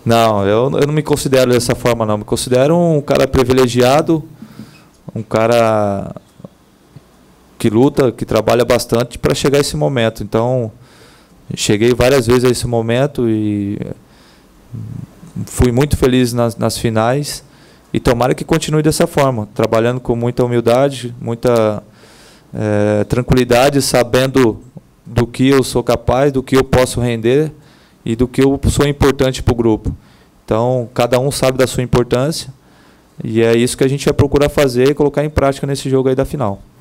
Não, eu não me considero dessa forma, não. Me considero um cara privilegiado, um cara que luta, que trabalha bastante para chegar a esse momento. Então, cheguei várias vezes a esse momento e fui muito feliz nas finais. E tomara que continue dessa forma, trabalhando com muita humildade, muita tranquilidade, sabendo do que eu sou capaz, do que eu posso render e do que eu sou importante para o grupo. Então, cada um sabe da sua importância e é isso que a gente vai procurar fazer e colocar em prática nesse jogo aí da final.